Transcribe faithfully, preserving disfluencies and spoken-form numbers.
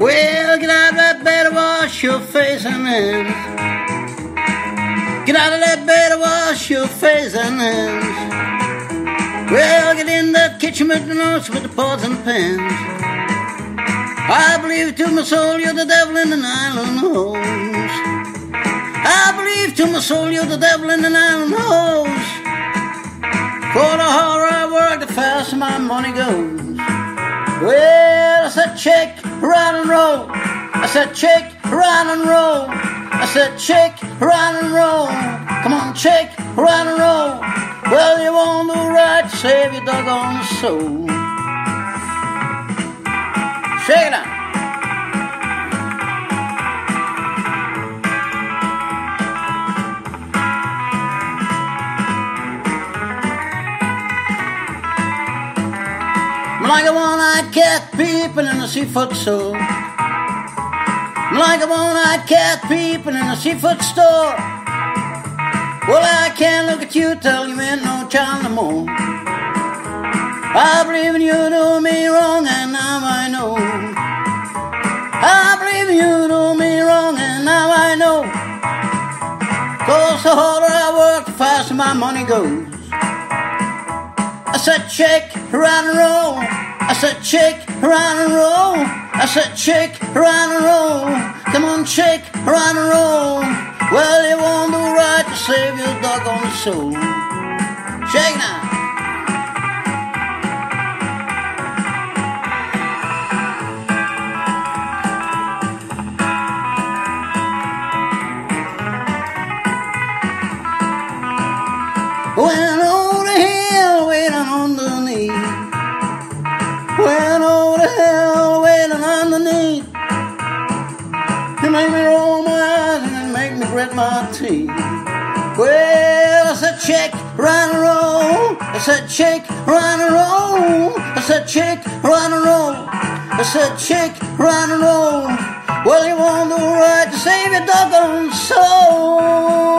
Well, get out of that bed and wash your face and hands. Get out of that bed and wash your face and hands. Well, get in that kitchen with the nose with the pots and pans. I believe to my soul you're the devil in the nylon hose. I believe to my soul you're the devil in the nylon hose. For the harder I work, the faster my money goes. Well, I said check, round and roll. I said check, round and roll. I said check, round and roll. Come on, check, round and roll. Well, you won't do right to save your doggone soul. Shake it out. Like a one-eyed cat peeping in a seafood store. Like a one-eyed cat peeping in a seafood store. Well, I can't look at you, tell you ain't no child no more. I believe in you do me wrong, and now I know. I believe in you do me wrong, and now I know. Cause the harder I work, the faster my money goes. I said check, round and roll. I said check, round and roll. I said check, round and roll. Come on, check, round and roll. Well, you won't do right to save your doggone soul. Shake now. Went over the hill, waiting underneath. Went over the hill, waiting underneath. It made me roll my eyes and it made me grit my teeth. Well, I said check, round and roll. I said check, round and roll. I said check, round and roll. I said check, round and roll. Well, you won't do right to save your doggone soul.